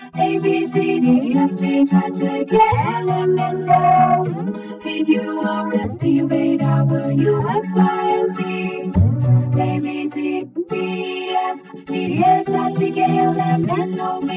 A, B, C, D, F, G, touch again, M, N, O, P, Q, R, S, T, U, V, W, X, Y, and Z. A, B, C, D, F, G, H, I, J, K, L, M, N, O, P,